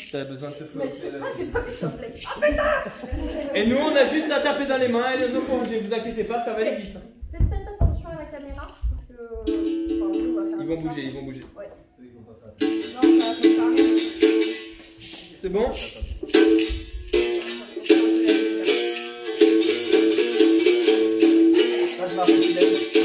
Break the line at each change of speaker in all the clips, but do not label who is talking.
T'as besoin de te
Mais
foutre.
j'ai pas vu sur Play. Ah putain!
Et nous, on a juste à taper dans les mains et les encourager. Vous inquiétez pas, ça va aller vite.
Fais peut-être attention à la caméra, parce que. Enfin, nous, on va faire
Ils vont
attention.
bouger, ils vont bouger.
Ouais.
Ils vont pas faire.
Non, ça va faire ça.
C'est bon?
Ça, je marche aussi.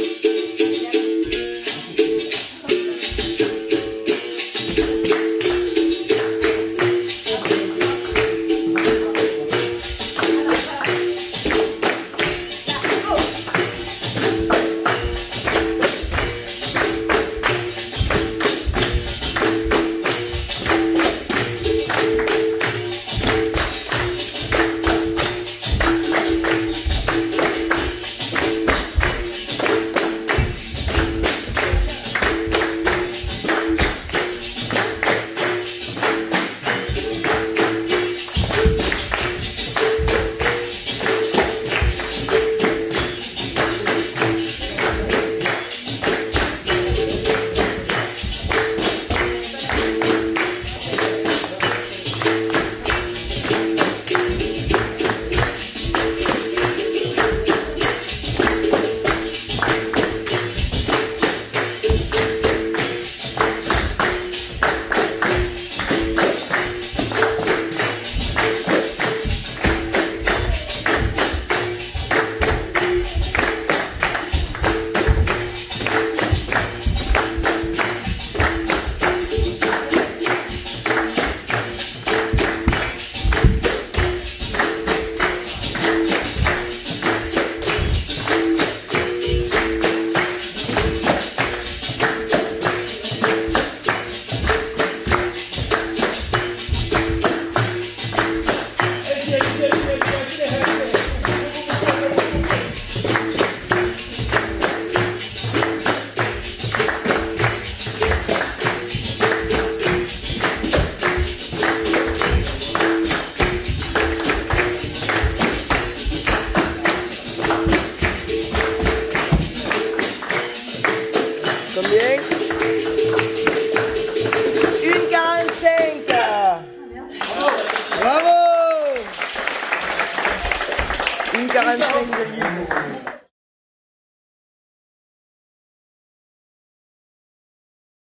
Combien? 1,45. Bravo! 1,45,10.